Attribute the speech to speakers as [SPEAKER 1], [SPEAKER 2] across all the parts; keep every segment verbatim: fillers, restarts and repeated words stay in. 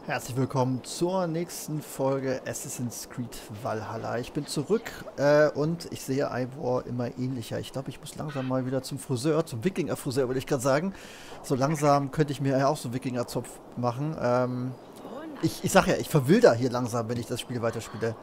[SPEAKER 1] Herzlich willkommen zur nächsten Folge Assassin's Creed Valhalla. Ich bin zurück äh, und ich sehe Eivor immer ähnlicher. Ich glaube, ich muss langsam mal wieder zum Friseur, zum Wikinger-Friseur, würde ich gerade sagen. So langsam könnte ich mir ja auch so einen Wikinger-Zopf machen. Ähm, ich ich sage ja, ich verwilder hier langsam, wenn ich das Spiel weiterspiele.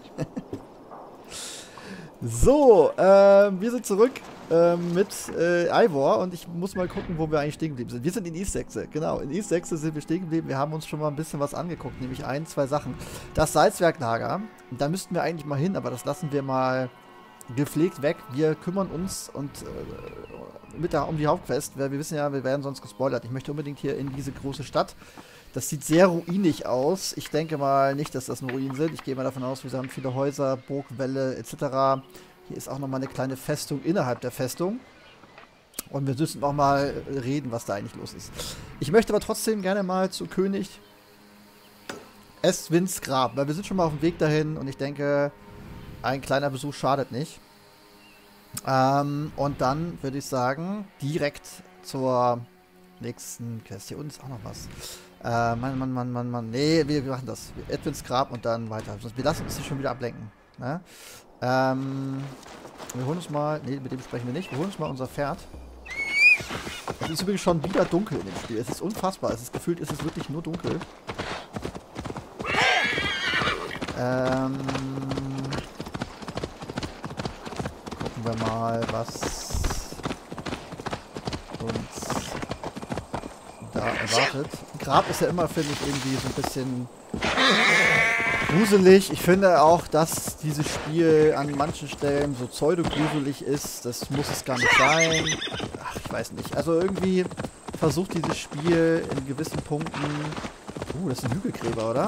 [SPEAKER 1] So, ähm, wir sind zurück ähm, mit äh, Eivor und ich muss mal gucken, wo wir eigentlich stehen geblieben sind. Wir sind in East Saxe, genau, in East Saxe sind wir stehen geblieben. Wir haben uns schon mal ein bisschen was angeguckt, nämlich ein, zwei Sachen. Das Salzwerklager, da müssten wir eigentlich mal hin, aber das lassen wir mal gepflegt weg. Wir kümmern uns und äh, mit der, um die Hauptquest, weil wir wissen ja, wir werden sonst gespoilert. Ich möchte unbedingt hier in diese große Stadt. Das sieht sehr ruinig aus. Ich denke mal nicht, dass das nur Ruinen sind. Ich gehe mal davon aus, wir haben viele Häuser, Burgwälle et cetera. Hier ist auch nochmal eine kleine Festung innerhalb der Festung. Und wir müssen auch mal reden, was da eigentlich los ist. Ich möchte aber trotzdem gerne mal zu König Eswins Grab, weil wir sind schon mal auf dem Weg dahin und ich denke, ein kleiner Besuch schadet nicht. Ähm, und dann würde ich sagen, direkt zur nächsten Quest. Hier unten ist auch noch was. Äh, Mann, Mann, Mann, Mann, Mann. Nee, wir, wir machen das. Edwins Grab und dann weiter. Wir lassen uns hier schon wieder ablenken. Ne? Ähm, wir holen uns mal... Nee, mit dem sprechen wir nicht. Wir holen uns mal unser Pferd. Es ist übrigens schon wieder dunkel in dem Spiel. Es ist unfassbar. Es ist gefühlt, es ist wirklich nur dunkel. Ähm... Gucken wir mal, was uns da erwartet. Grab ist ja immer, finde ich, irgendwie so ein bisschen gruselig. Ich finde auch, dass dieses Spiel an manchen Stellen so pseudo-gruselig ist. Das muss es gar nicht sein. Ach, ich weiß nicht. Also irgendwie versucht dieses Spiel in gewissen Punkten... Uh, das ist ein Hügelgräber, oder?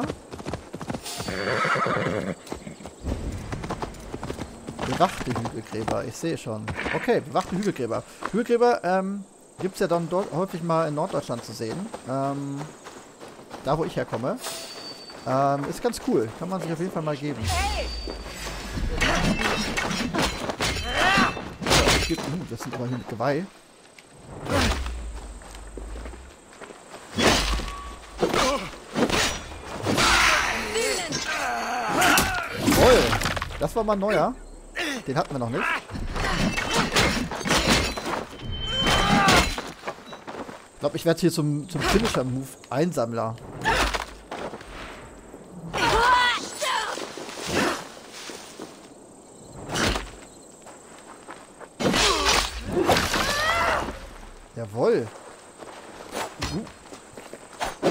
[SPEAKER 1] Bewachte Hügelgräber, ich sehe schon. Okay, bewachte Hügelgräber. Hügelgräber, ähm... gibt es ja dann dort häufig mal in Norddeutschland zu sehen. Ähm, da, wo ich herkomme. Ähm, ist ganz cool. Kann man sich auf jeden Fall mal geben. Ja, es gibt, uh, das sieht aber hier mit Geweih. Toll. Das war mal ein neuer. Den hatten wir noch nicht. Ich glaube, ich werde hier zum, zum Finisher-Move Einsammler. Jawohl. Uh.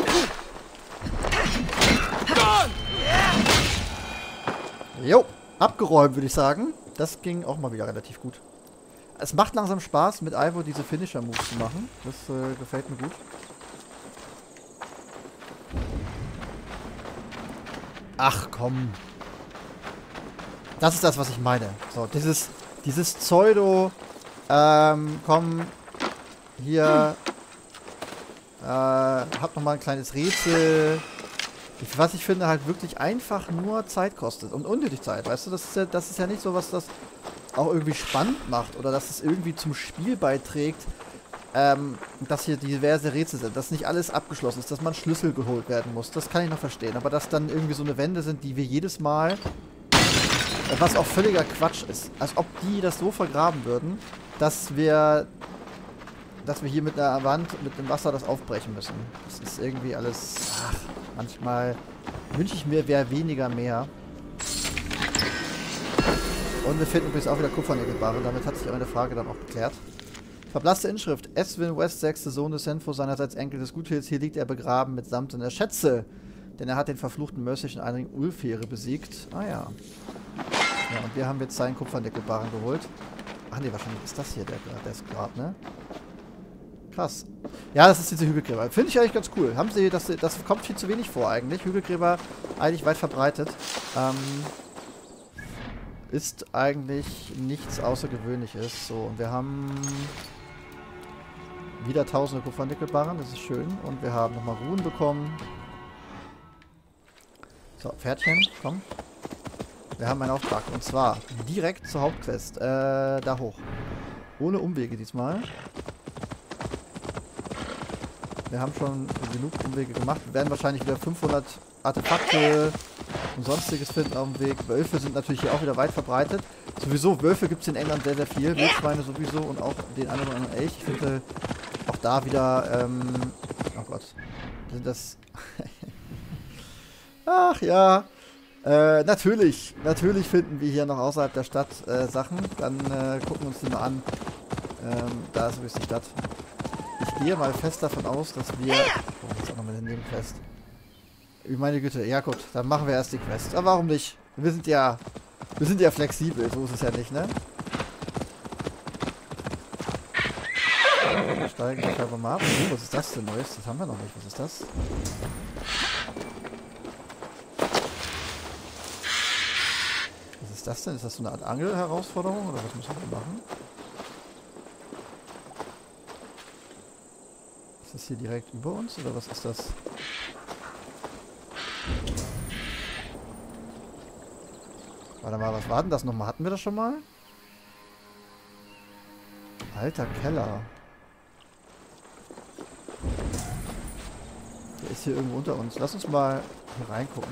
[SPEAKER 1] Jo, abgeräumt, würde ich sagen. Das ging auch mal wieder relativ gut. Es macht langsam Spaß, mit Eivor diese Finisher-Moves zu machen. Das äh, gefällt mir gut. Ach, komm. Das ist das, was ich meine. So, dieses, dieses Pseudo, ähm, komm, hier, äh, hab nochmal ein kleines Rätsel. Ich, was ich finde halt wirklich einfach nur Zeit kostet. Und unnötig Zeit, weißt du? Das ist ja, das ist ja nicht so was, das auch irgendwie spannend macht oder dass es irgendwie zum Spiel beiträgt, ähm, dass hier diverse Rätsel sind, dass nicht alles abgeschlossen ist, dass man Schlüssel geholt werden muss, das kann ich noch verstehen, aber dass dann irgendwie so eine Wände sind, die wir jedes Mal, äh, was auch völliger Quatsch ist, als ob die das so vergraben würden, dass wir, dass wir hier mit einer Wand, mit dem Wasser das aufbrechen müssen. Das ist irgendwie alles, ach, manchmal wünsche ich mir, wäre weniger mehr. Und wir finden übrigens auch wieder Kupfernickelbarren. Damit hat sich eine Frage dann auch geklärt. Verblasste Inschrift. Eswin West, sechster Sohn des Senfo, seinerseits Enkel des Guthils. Hier liegt er begraben mitsamt seiner Schätze. Denn er hat den verfluchten mörserischen Einring Ulfhere besiegt. Ah ja. Ja, und wir haben jetzt seinen Kupfernickelbarren geholt. Ach nee, wahrscheinlich ist das hier der, der Grab, ne? Krass. Ja, das ist diese Hügelgräber. Finde ich eigentlich ganz cool. Haben sie, das, das kommt viel zu wenig vor eigentlich. Hügelgräber eigentlich weit verbreitet. Ähm... Ist eigentlich nichts Außergewöhnliches. So, und wir haben wieder tausende Kupfernickelbarren, das ist schön. Und wir haben nochmal Ruhen bekommen. So, Pferdchen, komm. Wir haben einen Auftrag. Und zwar direkt zur Hauptquest. Äh, da hoch. Ohne Umwege diesmal. Wir haben schon genug Umwege gemacht. Wir werden wahrscheinlich wieder fünfhundert Artefakte und sonstiges finden auf dem Weg. Wölfe sind natürlich hier auch wieder weit verbreitet. Sowieso, Wölfe gibt es in England sehr, sehr viel. Wildschweine sowieso und auch den einen oder anderen Elch. Ich finde auch da wieder, ähm, oh Gott, sind das... Ach ja, äh, natürlich, natürlich finden wir hier noch außerhalb der Stadt äh, Sachen. Dann äh, gucken wir uns die mal an. Ähm, da ist übrigens die Stadt. Ich gehe mal fest davon aus, dass wir... Oh, jetzt auch noch mit der Nebenquest. Meine Güte, ja gut, dann machen wir erst die Quest. Aber warum nicht? Wir sind ja... Wir sind ja flexibel, so ist es ja nicht, ne? Steigen wir einfach mal ab. Oh, was ist das denn Neues? Das haben wir noch nicht. Was ist das? Was ist das denn? Ist das so eine Art Angel-Herausforderung? Oder was müssen wir machen? Ist das hier direkt über uns? Oder was ist das? Warte mal, was war denn das nochmal? Hatten wir das schon mal? Alter Keller. Der ist hier irgendwo unter uns. Lass uns mal hier reingucken.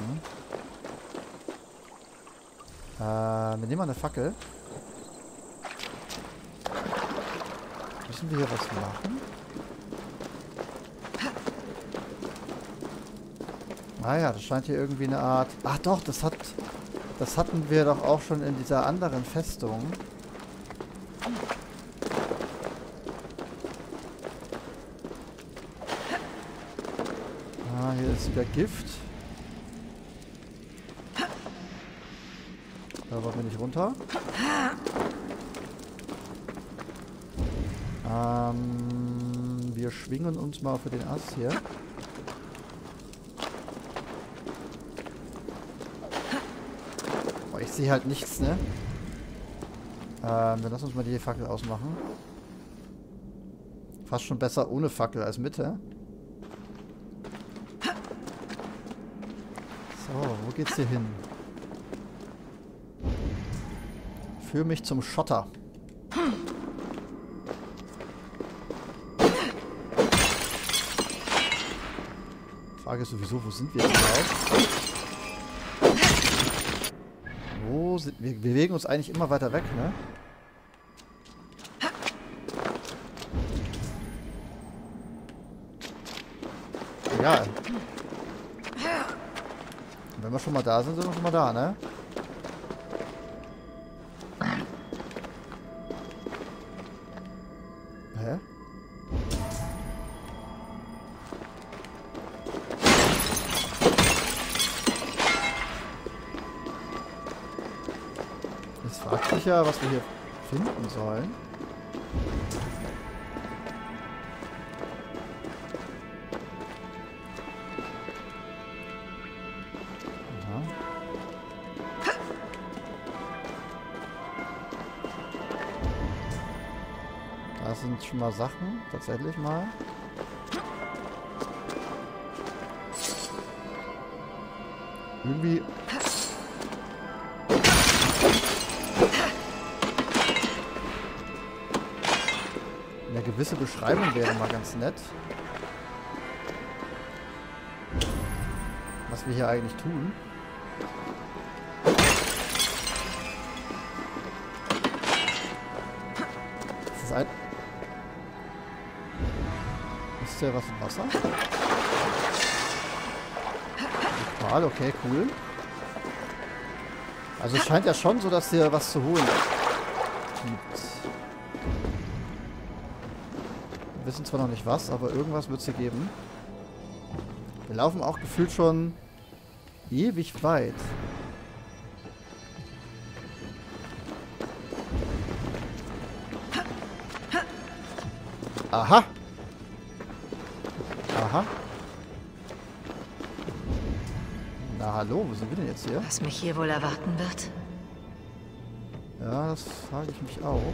[SPEAKER 1] Äh, wir nehmen mal eine Fackel. Müssen wir hier was machen? Ah ja, das scheint hier irgendwie eine Art... Ach doch, das hat... Das hatten wir doch auch schon in dieser anderen Festung. Ah, hier ist wieder Gift. Da wollen wir nicht runter. Ähm, wir schwingen uns mal für den Ast hier. Ich sehe halt nichts, ne? Ähm, wir lassen uns mal die Fackel ausmachen. Fast schon besser ohne Fackel als Mitte. So, wo geht's hier hin? Führ mich zum Schotter. Frage ist sowieso, wo sind wir jetzt überhaupt? Wo sind wir? Wir bewegen uns eigentlich immer weiter weg, ne? Egal. Und wenn wir schon mal da sind, sind wir schon mal da, ne? Hä? Es fragt sich ja, was wir hier finden sollen. Da sind schon mal Sachen, tatsächlich mal. Irgendwie... Eine gewisse Beschreibung wäre mal ganz nett. Was wir hier eigentlich tun. Das ist ein... Ist der was im Wasser? Total, okay, cool. Also es scheint ja schon so, dass hier was zu holen gibt. Wir wissen zwar noch nicht was, aber irgendwas wird es hier geben. Wir laufen auch gefühlt schon ewig weit. Aha. Aha. Na hallo, wo sind wir denn jetzt hier?
[SPEAKER 2] Was mich hier wohl erwarten wird?
[SPEAKER 1] Ja, das frage ich mich auch.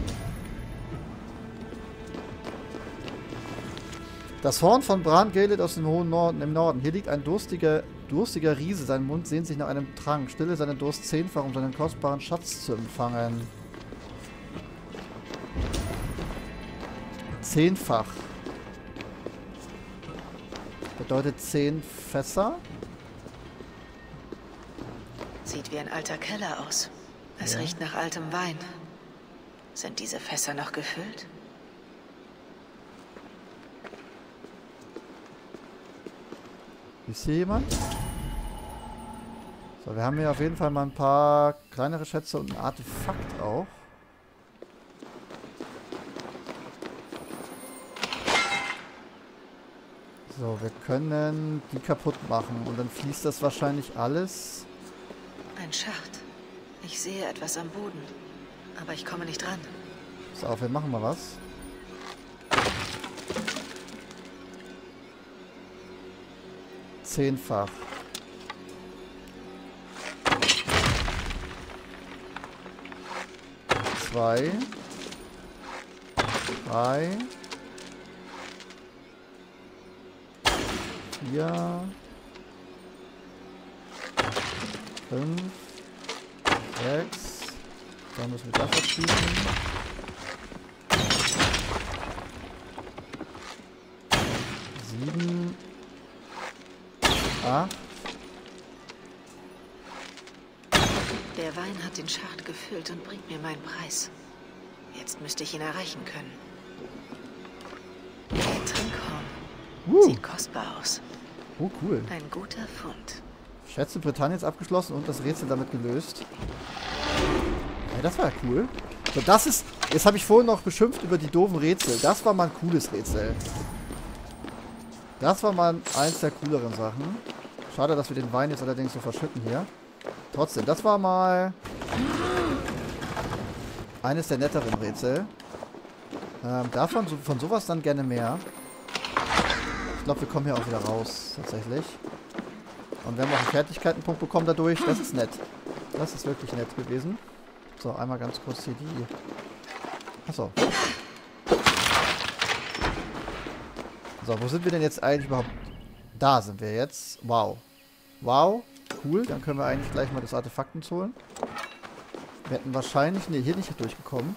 [SPEAKER 1] Das Horn von Bran Gaelid aus dem hohen Norden, im Norden. Hier liegt ein durstiger, durstiger Riese. Sein Mund sehnt sich nach einem Trank. Stille seinen Durst zehnfach, um seinen kostbaren Schatz zu empfangen. Zehnfach. bedeutet zehn Fässer.
[SPEAKER 2] Sieht wie ein alter Keller aus. Es
[SPEAKER 1] Ja.
[SPEAKER 2] riecht nach altem Wein. Sind diese Fässer noch gefüllt?
[SPEAKER 1] Ist hier jemand? So, wir haben hier auf jeden Fall mal ein paar kleinere Schätze und ein Artefakt auch. So, wir können die kaputt machen und dann fließt das wahrscheinlich alles.
[SPEAKER 2] Ein Schacht. Ich sehe etwas am Boden, aber ich komme nicht ran.
[SPEAKER 1] Pass auf, wir machen mal was. Zehnfach. Zwei. Drei. Vier. Fünf. Sechs. Dann müssen wir das abschließen. Sieben. Acht.
[SPEAKER 2] Der Wein hat den Schacht gefüllt und bringt mir meinen Preis. Jetzt müsste ich ihn erreichen können. Ein Trinkhorn.
[SPEAKER 1] Uh.
[SPEAKER 2] Sieht kostbar aus.
[SPEAKER 1] Oh, cool.
[SPEAKER 2] Ein guter Fund.
[SPEAKER 1] Schätze Britanniens abgeschlossen und das Rätsel damit gelöst. Ja, das war ja cool. So, das ist... Jetzt habe ich vorhin noch beschimpft über die doofen Rätsel. Das war mal ein cooles Rätsel. Das war mal eins der cooleren Sachen. Schade, dass wir den Wein jetzt allerdings so verschütten hier. Trotzdem, das war mal eines der netteren Rätsel. Ähm, davon, so, von sowas dann gerne mehr. Ich glaube, wir kommen hier auch wieder raus, tatsächlich. Und wir haben auch einen Fertigkeitenpunkt bekommen dadurch. Das ist nett. Das ist wirklich nett gewesen. So, einmal ganz kurz hier die... Achso. So, wo sind wir denn jetzt eigentlich überhaupt? Da sind wir jetzt. Wow. Wow. Cool. Dann können wir eigentlich gleich mal das Artefakt uns holen. Wir hätten wahrscheinlich... Ne, hier nicht durchgekommen.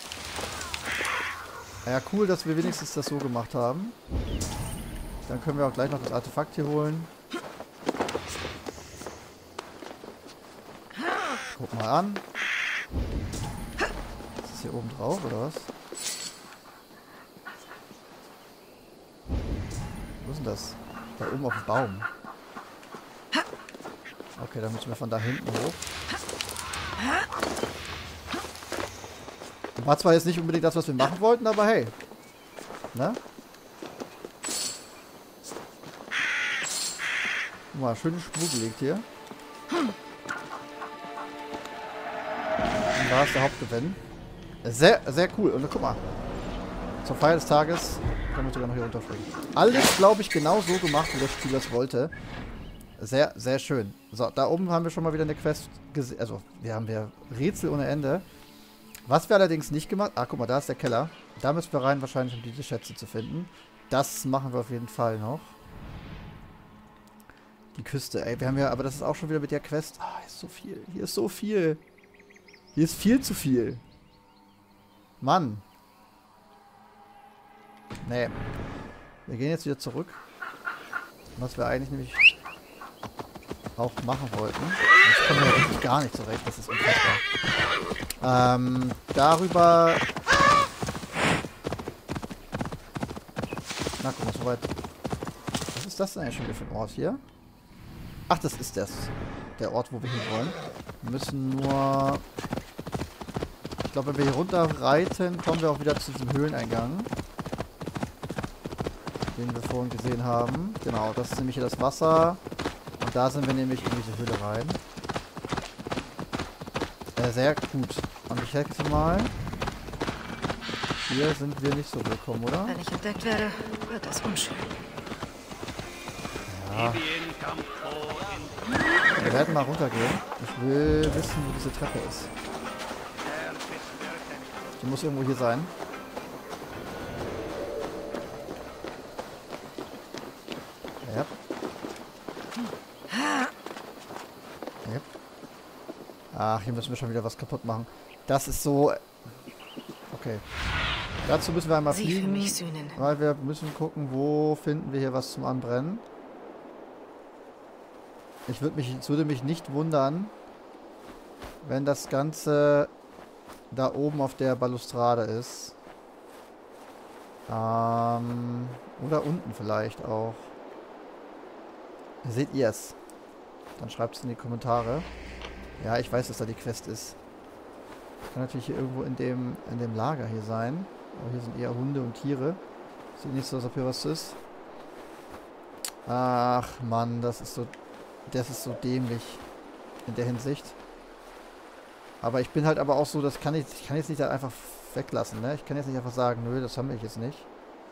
[SPEAKER 1] Ja, cool, dass wir wenigstens das so gemacht haben. Dann können wir auch gleich noch das Artefakt hier holen. Guck mal an. Ist das hier oben drauf, oder was? Wo ist denn das? Da oben auf dem Baum. Okay, dann müssen wir von da hinten hoch. War zwar jetzt nicht unbedingt das, was wir machen wollten, aber hey. Ne? Guck mal, schöne Spur gelegt hier. Und da ist der Hauptgewinn. Sehr, sehr cool. Und guck mal. Zur Feier des Tages können wir sogar noch hier runterfliegen. Alles, glaube ich, genau so gemacht, wie das Spiel das wollte. Sehr, sehr schön. So, da oben haben wir schon mal wieder eine Quest gesehen. Also, wir haben ja Rätsel ohne Ende. Was wir allerdings nicht gemacht... Ah, guck mal, da ist der Keller. Da müssen wir rein, wahrscheinlich, um diese Schätze zu finden. Das machen wir auf jeden Fall noch. Die Küste, ey. Wir haben ja... Aber das ist auch schon wieder mit der Quest... Ah, hier ist so viel. Hier ist so viel. Hier ist viel zu viel. Mann. Nee. Wir gehen jetzt wieder zurück. Was wir eigentlich nämlich auch machen wollten. Jetzt kommen wir ja wirklich gar nicht zurecht. Das ist unfassbar. Ähm, darüber... Na, guck mal, so weit. Was ist das denn eigentlich schon wieder für ein Ort hier? Ach, das ist das. Der Ort, wo wir hin wollen. Wir müssen nur... Ich glaube, wenn wir hier runter reiten, kommen wir auch wieder zu diesem Höhleneingang. Den wir vorhin gesehen haben. Genau, das ist nämlich hier das Wasser. Und da sind wir nämlich in diese Höhle rein. Äh, sehr gut. Und ich denke mal, hier sind wir nicht so willkommen, oder?
[SPEAKER 2] Wenn ich entdeckt werde, wird das unschön.
[SPEAKER 1] Ja. Wir werden mal runtergehen. Ich will wissen, wo diese Treppe ist. Die muss irgendwo hier sein. Ja. Ja. Ach, hier müssen wir schon wieder was kaputt machen. Das ist so... Okay. Dazu müssen wir einmal
[SPEAKER 2] Sie für
[SPEAKER 1] fliegen,
[SPEAKER 2] mich sühnen.
[SPEAKER 1] weil wir müssen gucken, wo finden wir hier was zum Anbrennen. Ich würde mich, es würde mich nicht wundern, wenn das Ganze da oben auf der Balustrade ist. Ähm, oder unten vielleicht auch. Seht ihr es? Dann schreibt es in die Kommentare. Ja, ich weiß, dass da die Quest ist. Kann natürlich hier irgendwo in dem, in dem Lager hier sein. Aber hier sind eher Hunde und Tiere. Sieht nicht so aus, als ob hier was ist. Ach, Mann, das ist so... Das ist so dämlich. In der Hinsicht. Aber ich bin halt aber auch so, das kann ich... Ich kann jetzt nicht einfach weglassen, ne? Ich kann jetzt nicht einfach sagen, nö, das haben wir jetzt nicht.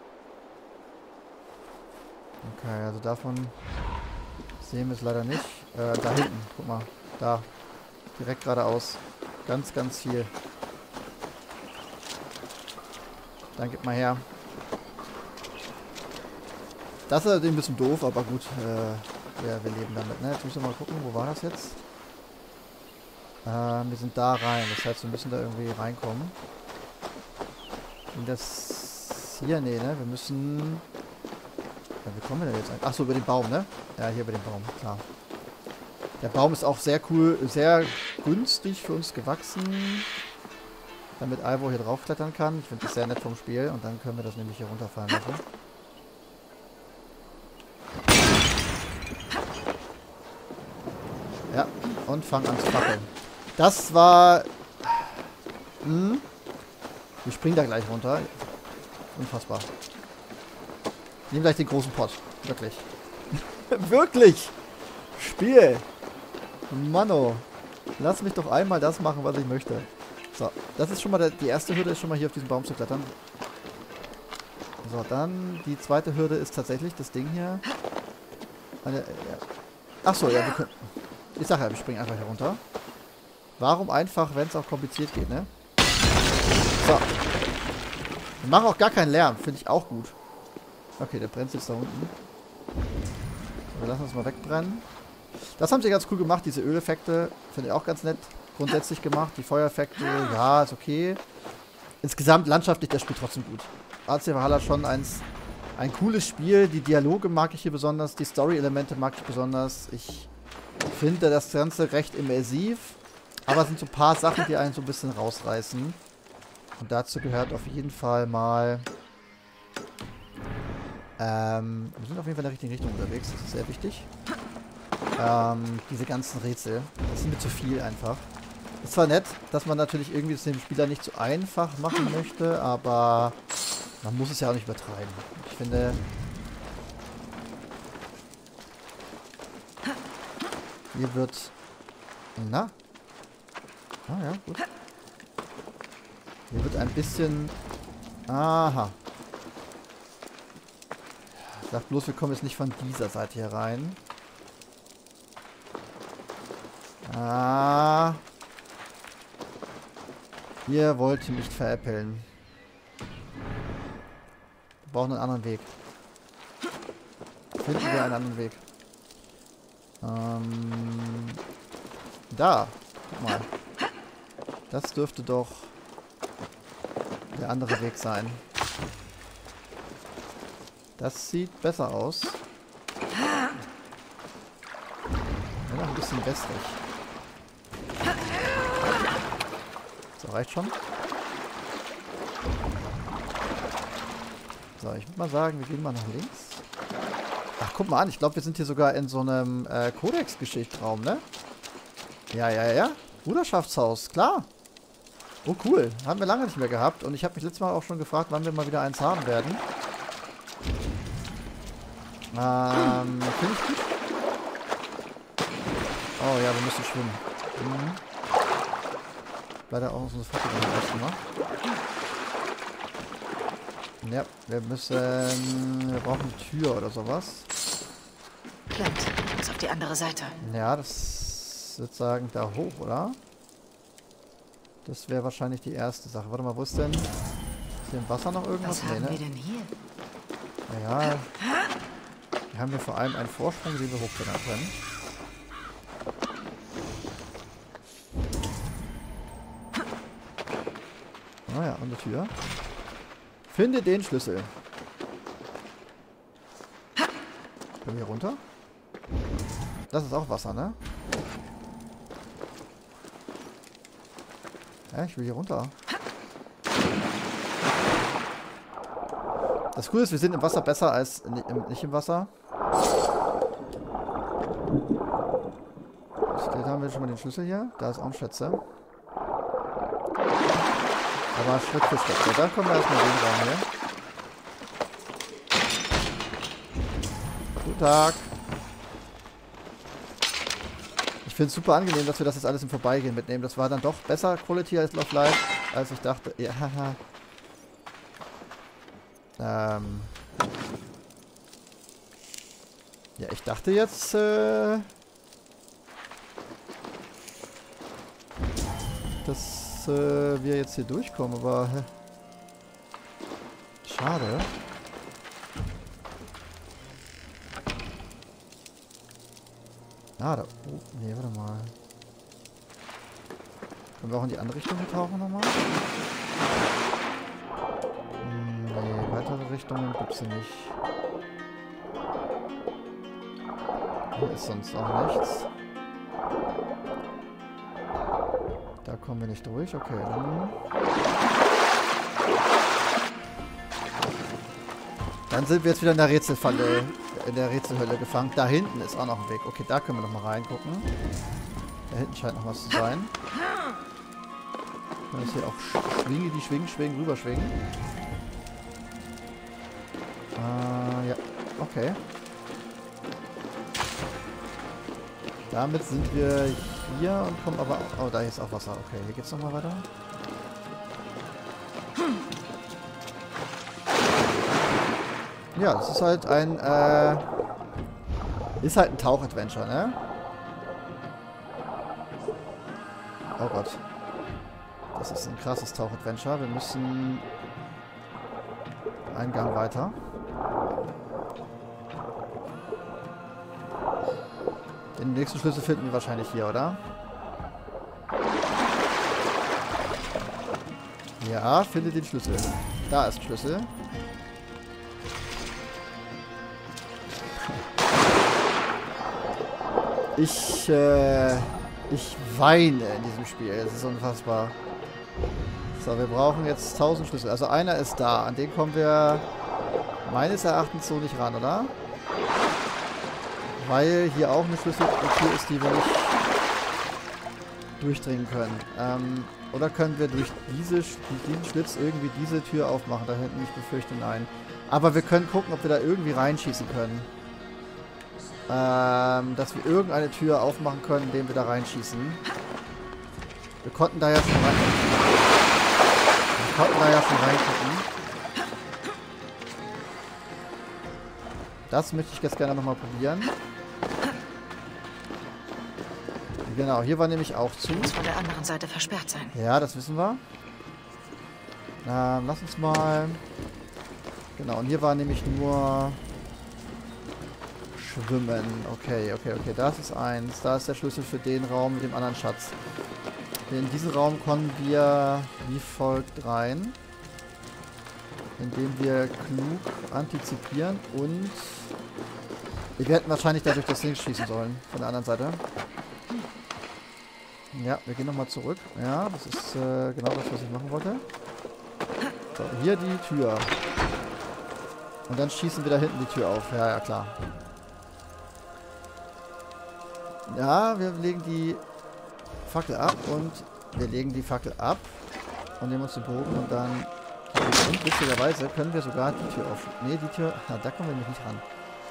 [SPEAKER 1] Okay, also davon sehen wir es leider nicht. Äh, da hinten, guck mal. Da. Direkt geradeaus. Ganz, ganz viel. Dann gib mal her. Das ist ein bisschen doof, aber gut. Äh, wir, wir leben damit, ne? Jetzt müssen wir mal gucken, wo war das jetzt? Äh, wir sind da rein. Das heißt, wir müssen da irgendwie reinkommen. Und das hier, nee, ne? Wir müssen... Ja, wie kommen wir denn jetzt ein? Achso, über den Baum, ne? Ja, hier über den Baum, klar. Der Baum ist auch sehr cool, sehr günstig für uns gewachsen. Damit Ivor hier draufklettern kann. Ich finde das sehr nett vom Spiel. Und dann können wir das nämlich hier runterfallen lassen. Ja, und fangen an zu fackeln. Das war... Hm? Wir springen da gleich runter. Unfassbar. Nehmen gleich den großen Pot. Wirklich. Wirklich! Spiel! Manno. Lass mich doch einmal das machen, was ich möchte. So, das ist schon mal der, die erste Hürde, ist schon mal hier auf diesen Baum zu klettern. So, dann die zweite Hürde ist tatsächlich das Ding hier. Eine, ja. Achso, ja, wir können... Ich sag ja, wir springen einfach hier runter. Warum einfach, wenn es auch kompliziert geht, ne? So. Wir machen auch gar keinen Lärm, finde ich auch gut. Okay, der brennt jetzt da unten. So, wir lassen uns mal wegbrennen. Das haben sie ganz cool gemacht, diese Öleffekte. Finde ich auch ganz nett grundsätzlich gemacht. Die Feuereffekte, ja, ist okay. Insgesamt landschaftlich das Spiel trotzdem gut. A C Valhalla schon eins, ein cooles Spiel. Die Dialoge mag ich hier besonders. Die Story-Elemente mag ich besonders. Ich finde das Ganze recht immersiv. Aber es sind so ein paar Sachen, die einen so ein bisschen rausreißen. Und dazu gehört auf jeden Fall mal... Ähm, wir sind auf jeden Fall in der richtigen Richtung unterwegs. Das ist sehr wichtig. Ähm, diese ganzen Rätsel. Das sind mir zu viel einfach. Ist zwar nett, dass man natürlich irgendwie es dem Spieler nicht so einfach machen möchte, aber man muss es ja auch nicht übertreiben. Ich finde... Hier wird... Na? Ah ja, gut. Hier wird ein bisschen... Aha. Ich dachte bloß, wir kommen jetzt nicht von dieser Seite hier rein. Ah. Ihr wollt mich veräppeln. Wir brauchen einen anderen Weg. Finden wir einen anderen Weg. Ähm. Da. Guck mal. Das dürfte doch der andere Weg sein. Das sieht besser aus. Ja, noch ein bisschen westlich. So, reicht schon. So, ich würde mal sagen, wir gehen mal nach links. Ach, guck mal an. Ich glaube, wir sind hier sogar in so einem äh, Codex-Geschichtsraum, ne? Ja, ja, ja. Bruderschaftshaus, klar. Oh, cool. Haben wir lange nicht mehr gehabt. Und ich habe mich letztes Mal auch schon gefragt, wann wir mal wieder eins haben werden. Ähm, finde ich gut. Oh ja, wir müssen schwimmen. Mhm. Leider auch unsere Foto gemacht. Ja, wir müssen... Wir brauchen eine Tür oder sowas.
[SPEAKER 2] Clint, du musst auf die andere Seite.
[SPEAKER 1] Ja, das würde sagen, da hoch, oder? Das wäre wahrscheinlich die erste Sache. Warte mal, wo ist denn... Ist hier im Wasser noch irgendwas?
[SPEAKER 2] Was haben
[SPEAKER 1] Nee, ne?
[SPEAKER 2] wir denn hier?
[SPEAKER 1] Naja. Wir haben hier vor allem einen Vorsprung, den wir hochklettern können. Naja, und eine Tür. Finde den Schlüssel. Können wir hier runter? Das ist auch Wasser, ne? Ja, ich will hier runter. Das Coole ist, wir sind im Wasser besser als in, im, nicht im Wasser. Da haben wir schon mal den Schlüssel hier. Da ist auch ein Schätze. Aber Schritt für Schritt. So, dann kommen wir erstmal den Raum hier. Guten Tag. Ich finde es super angenehm, dass wir das jetzt alles im Vorbeigehen mitnehmen. Das war dann doch besser Quality als Love Live, als ich dachte. Ja, haha. Ähm. Ja, ich dachte jetzt, äh, dass äh, wir jetzt hier durchkommen, aber hä? Schade. Ah, da. Oh, nee, warte mal. Können wir auch in die andere Richtung tauchen nochmal? Hm, nee, weitere Richtungen gibt's hier nicht. Hier ist sonst auch nichts. Da kommen wir nicht durch. Okay, dann. Dann sind wir jetzt wieder in der Rätselfalle, in der Rätselhölle gefangen. Da hinten ist auch noch ein Weg. Okay, da können wir noch mal reingucken. Da hinten scheint noch was zu sein. Kann ich hier auch schwingen, die schwingen, schwingen, rüberschwingen. Äh, ja. Okay. Damit sind wir hier und kommen aber auch... Oh, da ist auch Wasser. Okay, hier geht's nochmal weiter. Ja, das ist halt ein, äh... Ist halt ein Tauchadventure, ne? Oh Gott. Das ist ein krasses Tauchadventure. Wir müssen... einen Gang weiter. Den nächsten Schlüssel finden wir wahrscheinlich hier, oder? Ja, finde den Schlüssel. Da ist ein Schlüssel. Ich, äh, ich weine in diesem Spiel. Es ist unfassbar. So, wir brauchen jetzt tausend Schlüssel. Also einer ist da. An den kommen wir meines Erachtens so nicht ran, oder? Weil hier auch eine Schlüsseltür ist, die wir nicht durchdringen können. Ähm, oder können wir durch diese, diesen Schlitz irgendwie diese Tür aufmachen? Da hinten, ich befürchte, nein. Aber wir können gucken, ob wir da irgendwie reinschießen können. Ähm, dass wir irgendeine Tür aufmachen können, indem wir da reinschießen. Wir konnten da ja schon rein... Wir konnten da ja schon reingucken. Das möchte ich jetzt gerne nochmal probieren. Genau, hier war nämlich auch zu.
[SPEAKER 2] Muss von der anderen Seite versperrt sein.
[SPEAKER 1] Ja, das wissen wir. Ähm, lass uns mal... Genau, und hier war nämlich nur... Schwimmen. Okay, okay, okay. Das ist eins. Da ist der Schlüssel für den Raum mit dem anderen Schatz. In diesen Raum kommen wir wie folgt rein. Indem wir klug antizipieren und... Wir hätten wahrscheinlich dadurch das Ding schießen sollen. Von der anderen Seite. Ja, wir gehen nochmal zurück. Ja, das ist äh, genau das, was ich machen wollte. So, hier die Tür. Und dann schießen wir da hinten die Tür auf. Ja, ja, klar. Ja, wir legen die Fackel ab und wir legen die Fackel ab und nehmen uns den Bogen und dann... Und witzigerweise können wir sogar die Tür auf... Ne, die Tür... Na, da kommen wir nämlich nicht ran.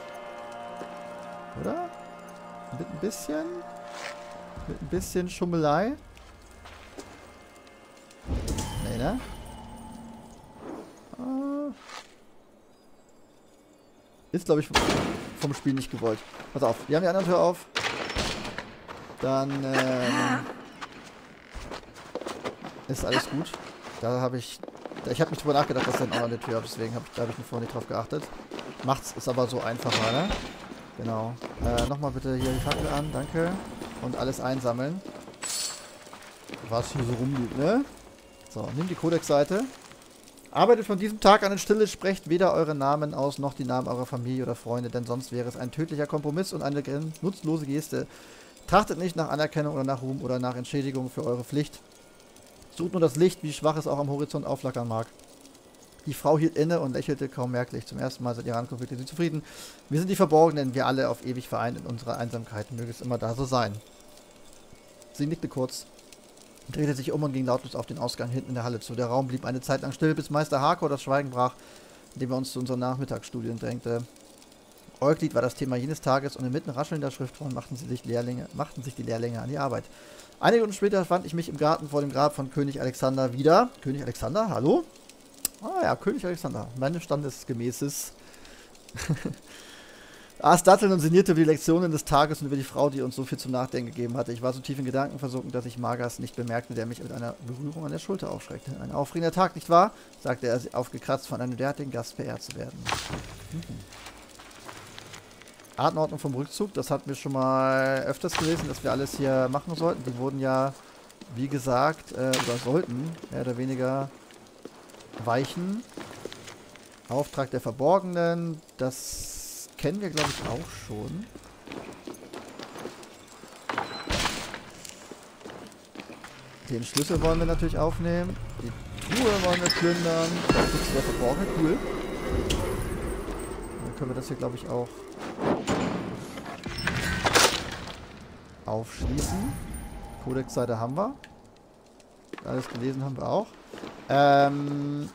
[SPEAKER 1] Oder? Mit ein bisschen... Mit ein bisschen Schummelei. Nee, ne? Ah. Ist, glaube ich, vom Spiel nicht gewollt. Pass auf, wir haben die andere Tür auf. Dann, ähm... ist alles gut. Da habe ich... Ich habe nicht drüber nachgedacht, dass da auch noch eine Tür habe, deswegen habe ich, da habe ich vorher nicht drauf geachtet. Macht's, ist aber so einfacher, ne? Genau. Äh, nochmal bitte hier die Fackel an, danke. Und alles einsammeln. Was hier so rumliegt, ne? So, nimm die Codex-Seite. Arbeitet von diesem Tag an in Stille, sprecht weder eure Namen aus, noch die Namen eurer Familie oder Freunde, denn sonst wäre es ein tödlicher Kompromiss und eine nutzlose Geste. Trachtet nicht nach Anerkennung oder nach Ruhm oder nach Entschädigung für eure Pflicht. Sucht nur das Licht, wie schwach es auch am Horizont aufflackern mag. Die Frau hielt inne und lächelte kaum merklich. Zum ersten Mal seit ihrer Ankunft wirkte sie zufrieden. Wir sind die Verborgenen, wir alle auf ewig vereint in unserer Einsamkeit. Möge es immer da so sein. Sie nickte kurz, drehte sich um und ging lautlos auf den Ausgang hinten in der Halle zu. Der Raum blieb eine Zeit lang still, bis Meister Harko das Schweigen brach, indem er uns zu unseren Nachmittagsstudien drängte. Euklid war das Thema jenes Tages und inmitten raschelnder Schriftrollen machten, sie sich Lehrlinge, machten sich die Lehrlinge an die Arbeit. Einige Stunden später fand ich mich im Garten vor dem Grab von König Alexander wieder. König Alexander, hallo? Ah ja, König Alexander, meines Standesgemäßes. Aß Datteln und sinnierte über die Lektionen des Tages und über die Frau, die uns so viel zum Nachdenken gegeben hatte. Ich war so tief in Gedanken versunken, dass ich Magas nicht bemerkte, der mich mit einer Berührung an der Schulter aufschreckte. Ein aufregender Tag, nicht wahr? Sagte er, aufgekratzt, von einem derartigen Gast verehrt zu werden. Mhm. Artenordnung vom Rückzug, das hatten wir schon mal öfters gelesen, dass wir alles hier machen sollten. Die wurden ja, wie gesagt, äh, oder sollten mehr oder weniger weichen. Auftrag der Verborgenen, das kennen wir, glaube ich, auch schon. Den Schlüssel wollen wir natürlich aufnehmen. Die Truhe wollen wir plündern. Das ist der Verborgene, cool. Dann können wir das hier, glaube ich, auch aufschließen. Codex-Seite haben wir. Alles gelesen haben wir auch. Ähm...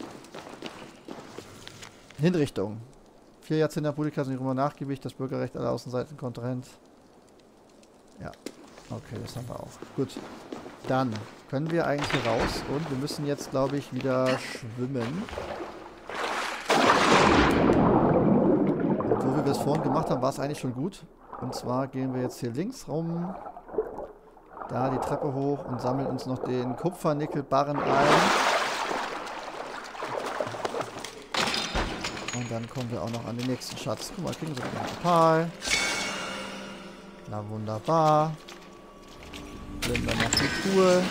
[SPEAKER 1] Hinrichtung. Vier Jahrzehnte Republika sind die Römer nachgiebig, das Bürgerrecht aller Außenseiten kontrahent. Ja. Okay, das haben wir auch. Gut. Dann können wir eigentlich hier raus und wir müssen jetzt, glaube ich, wieder schwimmen. Und so wie wir es vorhin gemacht haben, war es eigentlich schon gut. Und zwar gehen wir jetzt hier links rum, da die Treppe hoch und sammeln uns noch den Kupfernickelbarren ein. Und dann kommen wir auch noch an den nächsten Schatz. Guck mal, kriegen wir so einen Opal. Na wunderbar. Nehmen wir noch die Truhe.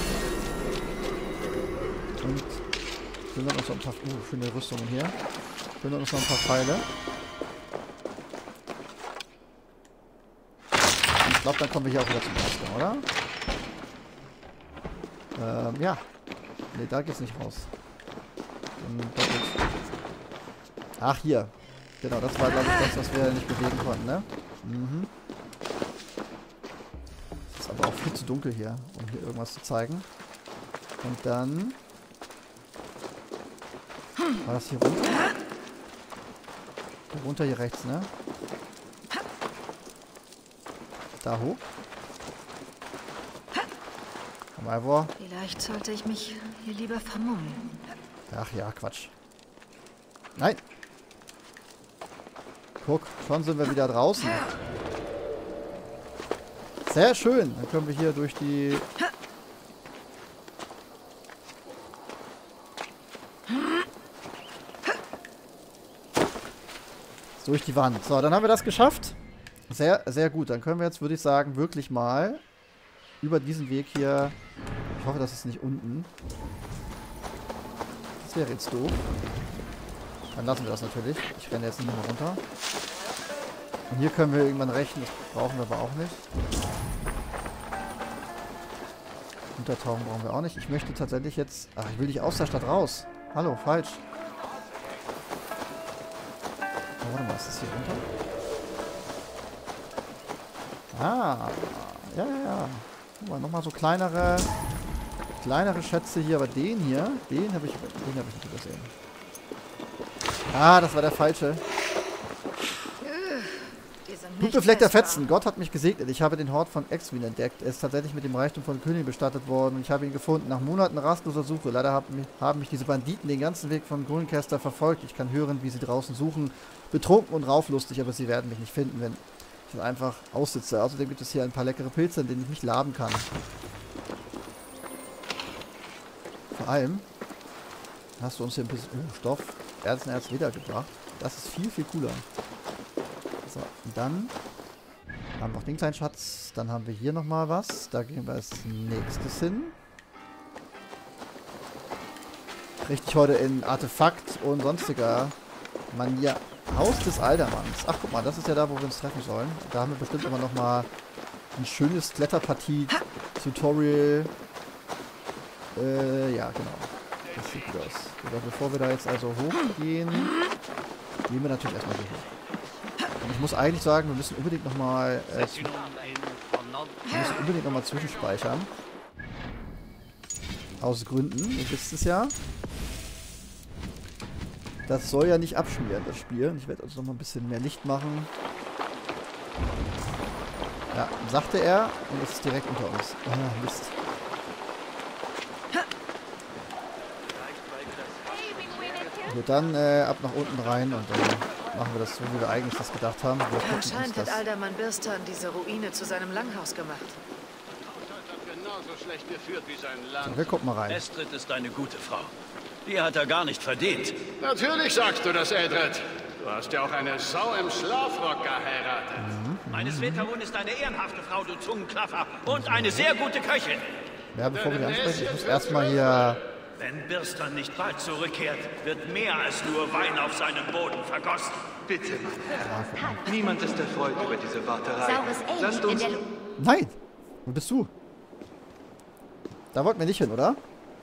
[SPEAKER 1] Und plündern uns noch ein paar uh, schöne Rüstungen hier. Plündern uns noch ein paar Pfeile. Und ich glaube, dann kommen wir hier auch wieder zum Ausgang, oder? Ähm, ja. Ne, da geht's nicht raus. Dann doppelt. Ach, hier. Genau, das war, glaube ich, das, was wir nicht bewegen konnten, ne? Mhm. Ist aber auch viel zu dunkel hier, um hier irgendwas zu zeigen. Und dann... War das hier runter? Hier runter, hier rechts, ne? Da hoch. Komm mal vor.
[SPEAKER 2] Vielleicht sollte ich mich hier lieber vermummen.
[SPEAKER 1] Ach ja, Quatsch. Nein! Guck, schon sind wir wieder draußen. Sehr schön. Dann können wir hier durch die... durch die Wand. So, dann haben wir das geschafft. Sehr, sehr gut. Dann können wir jetzt, würde ich sagen, wirklich mal über diesen Weg hier... Ich hoffe, das ist nicht unten. Das wäre jetzt doof. Dann lassen wir das natürlich. Ich renne jetzt nicht mehr runter. Und hier können wir irgendwann rächen. Das brauchen wir aber auch nicht. Untertauchen brauchen wir auch nicht. Ich möchte tatsächlich jetzt... Ach, ich will nicht aus der Stadt raus. Hallo, falsch. Oh, warte mal, ist das hier runter? Ah. Ja, ja, ja. Guck mal, nochmal so kleinere... kleinere Schätze hier. Aber den hier, den habe ich, den habe ich nicht übersehen. Ah, das war der falsche. Blutbefleckter Fetzen. Gott hat mich gesegnet. Ich habe den Hort von Exwin entdeckt. Er ist tatsächlich mit dem Reichtum von König bestattet worden und ich habe ihn gefunden. Nach Monaten rastloser Suche. Leider haben mich, haben mich diese Banditen den ganzen Weg von Grüncaster verfolgt. Ich kann hören, wie sie draußen suchen. Betrunken und rauflustig, aber sie werden mich nicht finden, wenn ich einfach aussitze. Außerdem gibt es hier ein paar leckere Pilze, in denen ich mich laben kann. Vor allem hast du uns hier ein bisschen oh, Stoff, Erzenerz wiedergebracht. Das ist viel, viel cooler. So, und dann haben wir noch den kleinen Schatz. Dann haben wir hier nochmal was. Da gehen wir als nächstes hin. Richtig heute in Artefakt und sonstiger Manier. Haus des Aldermanns. Ach, guck mal, das ist ja da, wo wir uns treffen sollen. Da haben wir bestimmt immer noch mal ein schönes Kletterpartie-Tutorial. Äh, ja, genau. Das sieht gut aus. Aber bevor wir da jetzt also hochgehen, gehen wir natürlich erstmal hier hoch. Und ich muss eigentlich sagen, wir müssen unbedingt nochmal äh, wir müssen unbedingt nochmal zwischenspeichern. Aus Gründen, ihr wisst es ja. Das soll ja nicht abschmieren, das Spiel. Und ich werde also nochmal ein bisschen mehr Licht machen. Ja, sagte er. Und es ist direkt unter uns. Ah, Mist. Gut, dann äh, ab nach unten rein und dann machen wir das so, wie wir eigentlich das gedacht haben. Wir gucken uns
[SPEAKER 2] Anscheinend
[SPEAKER 1] das
[SPEAKER 2] hat Alderman Birstan diese Ruine zu seinem Langhaus gemacht.
[SPEAKER 1] So, wir gucken mal rein.
[SPEAKER 3] Estrid ist eine gute Frau. Die hat er gar nicht verdient.
[SPEAKER 4] Natürlich sagst du das, Eldred. Du hast ja auch eine Sau im Schlafrock geheiratet.
[SPEAKER 1] Mhm.
[SPEAKER 3] Meine Svetarun ist eine ehrenhafte Frau, du Zungenklaffer. Und eine sehr gute Köchin.
[SPEAKER 1] Ja, bevor wir die ansprechen, ich muss erstmal hier...
[SPEAKER 3] Wenn Birstan nicht bald zurückkehrt, wird mehr als nur Wein auf seinem Boden vergossen.
[SPEAKER 5] Bitte, Mann. Niemand ist erfreut über diese Warterei. Lasst uns...
[SPEAKER 1] Nein! Wo bist du? Da wollten wir nicht hin, oder?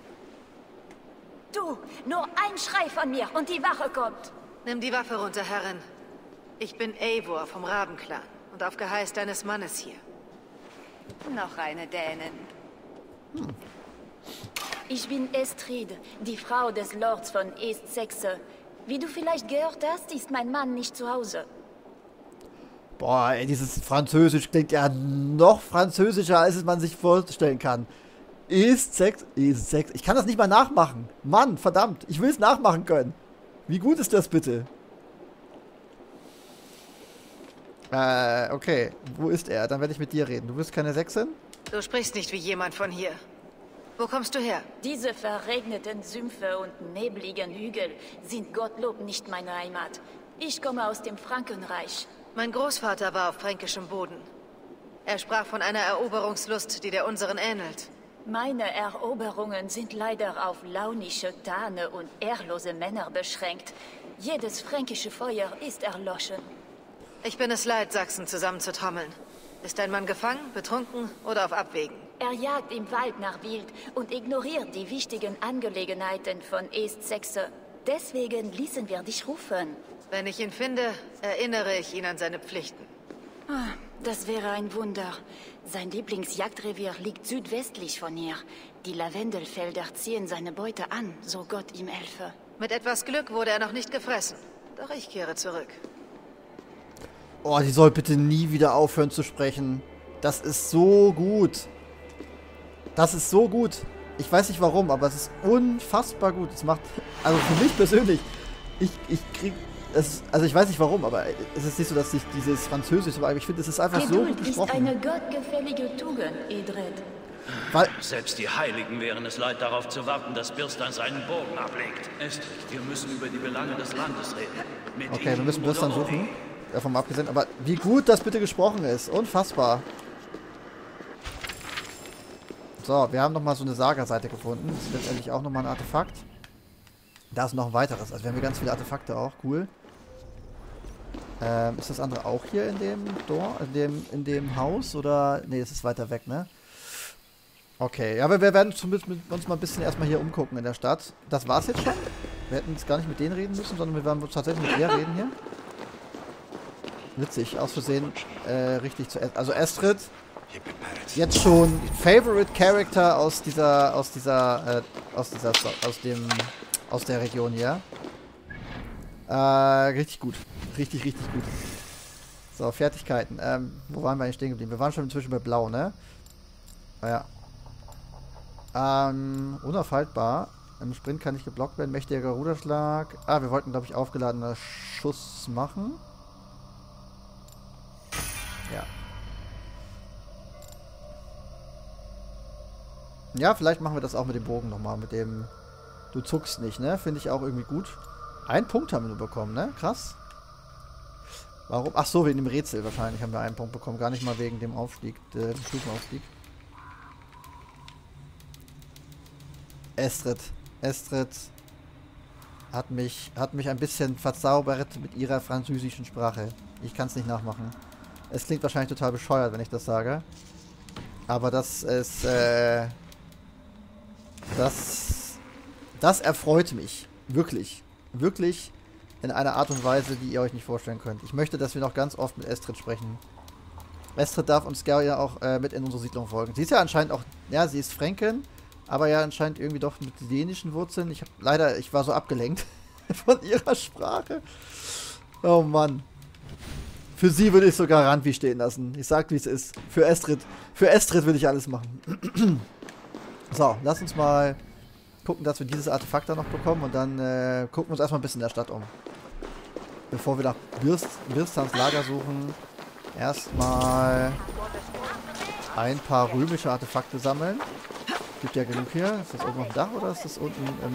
[SPEAKER 6] Du, nur ein Schrei von mir und die Wache kommt.
[SPEAKER 2] Nimm die Waffe runter, Herrin. Ich bin Eivor vom Rabenclan und auf Geheiß deines Mannes hier.
[SPEAKER 6] Noch eine Dänin.
[SPEAKER 1] Hm.
[SPEAKER 6] Ich bin Estrid, die Frau des Lords von East Sexe. Wie du vielleicht gehört hast, ist mein Mann nicht zu Hause.
[SPEAKER 1] Boah, ey, dieses Französisch klingt ja noch französischer, als es man sich vorstellen kann. East Sexe, East Sexe. Ich kann das nicht mal nachmachen. Mann, verdammt, ich will es nachmachen können. Wie gut ist das bitte? Äh, okay. Wo ist er? Dann werde ich mit dir reden. Du bist keine Sechsin?
[SPEAKER 2] Du sprichst nicht wie jemand von hier. Wo kommst du her?
[SPEAKER 6] Diese verregneten Sümpfe und nebligen Hügel sind Gottlob nicht meine Heimat. Ich komme aus dem Frankenreich.
[SPEAKER 2] Mein Großvater war auf fränkischem Boden. Er sprach von einer Eroberungslust, die der unseren ähnelt.
[SPEAKER 6] Meine Eroberungen sind leider auf launische Tane und ehrlose Männer beschränkt. Jedes fränkische Feuer ist erloschen.
[SPEAKER 2] Ich bin es leid, Sachsen zusammenzutrommeln. Ist dein Mann gefangen, betrunken oder auf Abwägen?
[SPEAKER 6] Er jagt im Wald nach Wild und ignoriert die wichtigen Angelegenheiten von East Sexe. Deswegen ließen wir dich rufen.
[SPEAKER 2] Wenn ich ihn finde, erinnere ich ihn an seine Pflichten.
[SPEAKER 6] Das wäre ein Wunder. Sein Lieblingsjagdrevier liegt südwestlich von hier. Die Lavendelfelder ziehen seine Beute an, so Gott ihm helfe.
[SPEAKER 2] Mit etwas Glück wurde er noch nicht gefressen. Doch ich kehre zurück.
[SPEAKER 1] Oh, die soll bitte nie wieder aufhören zu sprechen. Das ist so gut. Das ist so gut. Ich weiß nicht warum, aber es ist unfassbar gut. Es macht, also für mich persönlich, ich, ich krieg, es, also ich weiß nicht warum, aber es ist nicht so, dass ich dieses Französisch, aber ich finde, es ist einfach so gut gesprochen.
[SPEAKER 6] Geduld ist eine gottgefällige Tugend, Edred.
[SPEAKER 1] Weil,
[SPEAKER 3] Selbst die Heiligen wären es leid, darauf zu warten, dass Birstan seinen Bogen ablegt. Estrid, wir müssen über die Belange des Landes reden. Mit
[SPEAKER 1] okay, wir
[SPEAKER 3] ihm
[SPEAKER 1] müssen Birstan
[SPEAKER 3] oder
[SPEAKER 1] suchen. Davon mal abgesehen, aber wie gut das bitte gesprochen ist. Unfassbar. So, wir haben nochmal so eine Saga-Seite gefunden. Das ist letztendlich auch nochmal ein Artefakt. Da ist noch ein weiteres. Also wir haben hier ganz viele Artefakte auch. Cool. Ähm, ist das andere auch hier in dem Dorf, in dem, in dem Haus? Oder. Ne, es ist weiter weg, ne? Okay, ja, aber wir werden zumindest mit uns mal ein bisschen erstmal hier umgucken in der Stadt. Das war's jetzt schon. Wir hätten jetzt gar nicht mit denen reden müssen, sondern wir werden tatsächlich mit ihr reden hier. Witzig, aus Versehen äh, richtig zu... Also Estrid, jetzt schon Favorite Character aus dieser, aus dieser, äh, aus dieser, aus dem, aus der Region hier. Äh, richtig gut. Richtig, richtig gut. So, Fertigkeiten. Ähm, wo waren wir eigentlich stehen geblieben? Wir waren schon inzwischen bei Blau, ne? Naja. Ähm, unaufhaltbar. Im Sprint kann nicht geblockt werden. Mächtiger Ruderschlag. Ah, wir wollten, glaube ich, aufgeladener Schuss machen. Ja. Ja, vielleicht machen wir das auch mit dem Bogen nochmal. Mit dem... Du zuckst nicht, ne? Finde ich auch irgendwie gut. Einen Punkt haben wir nur bekommen, ne? Krass. Warum? Ach so, wegen dem Rätsel wahrscheinlich haben wir einen Punkt bekommen. Gar nicht mal wegen dem Aufstieg, äh, dem Stufenaufstieg. Estrid. Estrid. hat mich, hat mich ein bisschen verzaubert mit ihrer französischen Sprache. Ich kann es nicht nachmachen. Es klingt wahrscheinlich total bescheuert, wenn ich das sage. Aber das ist, äh, das, das erfreut mich. Wirklich. Wirklich in einer Art und Weise, die ihr euch nicht vorstellen könnt. Ich möchte, dass wir noch ganz oft mit Estrid sprechen. Estrid darf uns gerne ja auch äh, mit in unsere Siedlung folgen. Sie ist ja anscheinend auch, ja, sie ist Fränkin, aber ja anscheinend irgendwie doch mit dänischen Wurzeln. Ich habe leider, ich war so abgelenkt von ihrer Sprache. Oh Mann. Für sie würde ich sogar Randvi stehen lassen. Ich sag, wie es ist. Für Estrid. Für Estrid will ich alles machen. So, lass uns mal gucken, dass wir dieses Artefakt da noch bekommen. Und dann äh, gucken wir uns erstmal ein bisschen in der Stadt um. Bevor wir nach Birst, Birstans Lager suchen. Erstmal ein paar römische Artefakte sammeln. Gibt ja genug hier. Ist das oben auf dem Dach oder ist das unten im...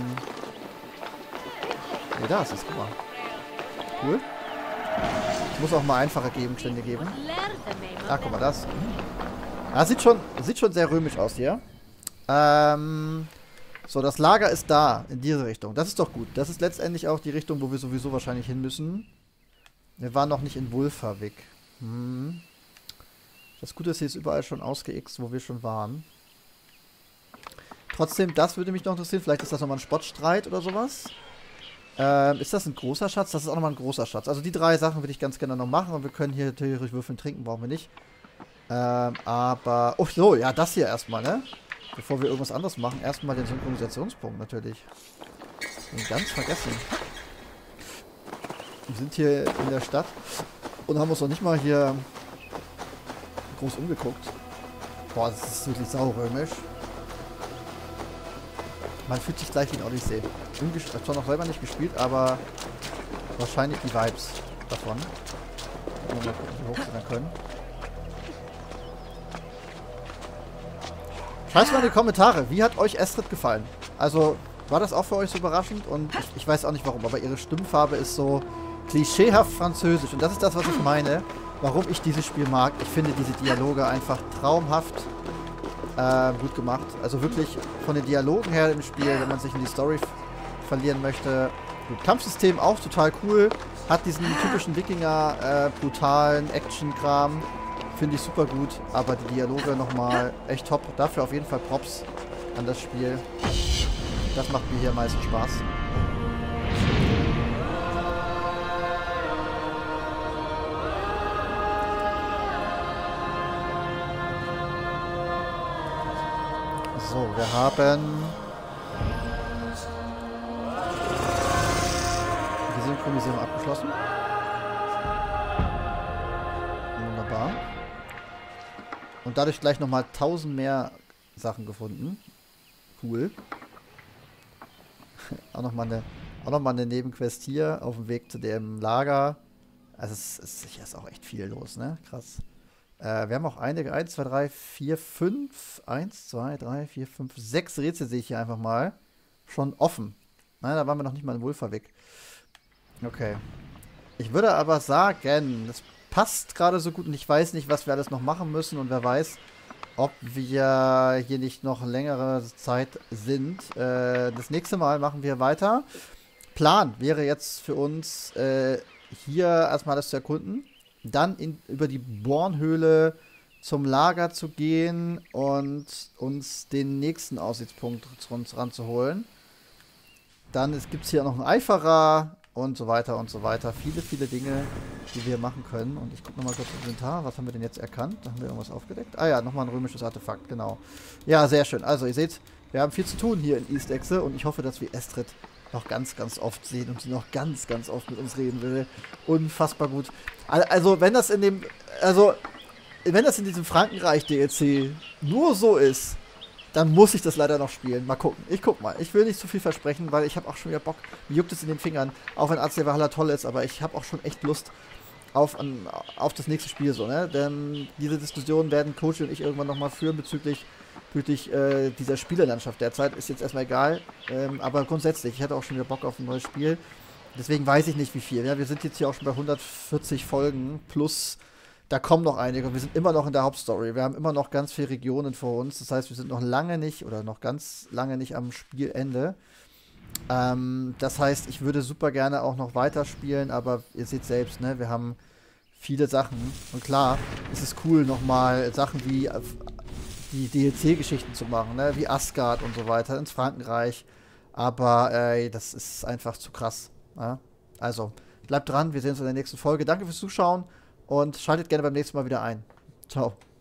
[SPEAKER 1] Ne, da ist es. Guck mal. Cool. Es muss auch mal einfache Gegenstände geben. Ah, guck mal, das. Ah, sieht schon, sieht schon sehr römisch aus hier. Ähm, so, das Lager ist da, in diese Richtung. Das ist doch gut. Das ist letztendlich auch die Richtung, wo wir sowieso wahrscheinlich hin müssen. Wir waren noch nicht in Wulfavik. Hm. Das Gute ist, hier ist überall schon ausgeixt, wo wir schon waren. Trotzdem, das würde mich noch interessieren. Vielleicht ist das nochmal ein Spottstreit oder sowas. Ähm, ist das ein großer Schatz? Das ist auch nochmal ein großer Schatz. Also die drei Sachen würde ich ganz gerne noch machen. Und wir können hier theoretisch würfeln, trinken, brauchen wir nicht. Ähm, aber... Oh, so, ja, das hier erstmal, ne? Bevor wir irgendwas anderes machen. Erstmal den Synchronisationspunkt natürlich. Den ganz vergessen. Wir sind hier in der Stadt und haben uns noch nicht mal hier groß umgeguckt. Boah, das ist wirklich saurömisch. Man fühlt sich gleich wie in Odyssey. Ich habe zwar noch selber nicht gespielt, aber wahrscheinlich die Vibes davon. Mal gucken, wie hoch sie dann können. Schreibt mal in die Kommentare, wie hat euch Estrid gefallen? Also, war das auch für euch so überraschend? Und ich, ich weiß auch nicht warum, aber ihre Stimmfarbe ist so klischeehaft französisch. Und das ist das, was ich meine, warum ich dieses Spiel mag. Ich finde diese Dialoge einfach traumhaft äh, gut gemacht. Also wirklich von den Dialogen her im Spiel, wenn man sich in die Story verlieren möchte. Gut, Kampfsystem auch total cool. Hat diesen typischen Wikinger, äh, brutalen Action-Kram. Finde ich super gut. Aber die Dialoge nochmal echt top. Dafür auf jeden Fall Props an das Spiel. Das macht mir hier am meisten Spaß. So, wir haben die Synchronisierung abgeschlossen. Wunderbar. Und dadurch gleich nochmal tausend mehr Sachen gefunden. Cool. auch nochmal eine, auch noch mal eine Nebenquest hier auf dem Weg zu dem Lager. Also es ist, hier ist auch echt viel los, ne? Krass. Äh, wir haben auch einige, eins, zwei, drei, vier, fünf, eins, zwei, drei, vier, fünf, sechs Rätsel sehe ich hier einfach mal. Schon offen. Nein, da waren wir noch nicht mal in Wulfavik. Okay. Ich würde aber sagen, das passt gerade so gut und ich weiß nicht, was wir alles noch machen müssen und wer weiß, ob wir hier nicht noch längere Zeit sind. Äh, das nächste Mal machen wir weiter. Plan wäre jetzt für uns, äh, hier erstmal das zu erkunden. Dann in, über die Bornhöhle zum Lager zu gehen und uns den nächsten Aussichtspunkt zu uns ranzuholen. Dann gibt es hier noch einen Eiferer und so weiter und so weiter. Viele, viele Dinge, die wir machen können. Und ich gucke nochmal kurz ins Inventar. Was haben wir denn jetzt erkannt? Da haben wir irgendwas aufgedeckt. Ah ja, nochmal ein römisches Artefakt, genau. Ja, sehr schön. Also ihr seht, wir haben viel zu tun hier in East Exe und ich hoffe, dass wir Estrid noch ganz, ganz oft sehen und sie noch ganz, ganz oft mit uns reden will. Unfassbar gut. Also, wenn das in dem, also, wenn das in diesem Frankenreich-D L C nur so ist, dann muss ich das leider noch spielen. Mal gucken. Ich guck mal. Ich will nicht zu viel versprechen, weil ich habe auch schon wieder Bock. Mir juckt es in den Fingern. Auch wenn Arzt der Valhalla toll ist, aber ich habe auch schon echt Lust auf, an, auf das nächste Spiel, so, ne? Denn diese Diskussion werden Coach und ich irgendwann nochmal führen bezüglich Wirklich, äh, dieser Spielelandschaft derzeit ist jetzt erstmal egal, ähm, aber grundsätzlich, ich hatte auch schon wieder Bock auf ein neues Spiel, deswegen weiß ich nicht wie viel, ja, wir sind jetzt hier auch schon bei hundertvierzig Folgen, plus, da kommen noch einige und wir sind immer noch in der Hauptstory, wir haben immer noch ganz viele Regionen vor uns, das heißt, wir sind noch lange nicht, oder noch ganz lange nicht am Spielende, Ähm, das heißt, ich würde super gerne auch noch weiterspielen, aber ihr seht selbst, ne, wir haben viele Sachen. Und klar, es ist cool, nochmal Sachen wie äh, die D L C-Geschichten zu machen, ne, wie Asgard und so weiter, ins Frankenreich. Aber äh, das ist einfach zu krass. Ja? Also, bleibt dran, wir sehen uns in der nächsten Folge. Danke fürs Zuschauen und schaltet gerne beim nächsten Mal wieder ein. Ciao.